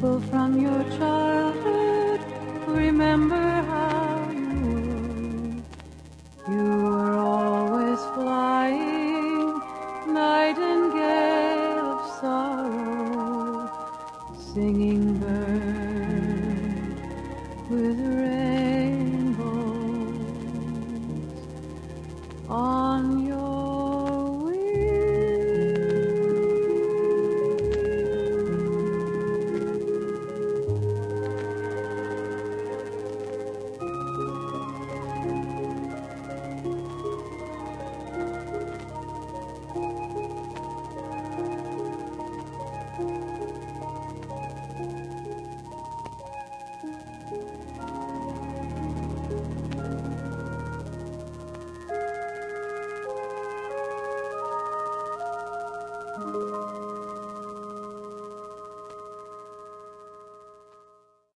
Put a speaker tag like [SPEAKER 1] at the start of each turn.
[SPEAKER 1] People from your childhood remember how you were always flying, nightingale of sorrow, singing bird with rainbows on your wings.